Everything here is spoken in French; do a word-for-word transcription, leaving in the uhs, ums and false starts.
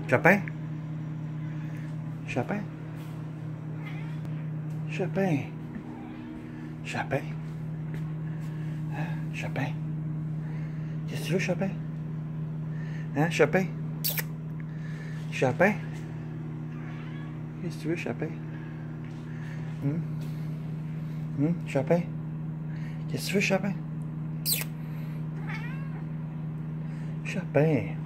Chopin? Chopin? Chopin? Chopin? Hein? Chopin? Qu'est-ce que tu veux, Chopin? Hein, Chopin? Chopin? Qu'est-ce que tu veux, Chopin? Hum? Hum? Chopin? Qu'est-ce que tu veux, Chopin? Chopin?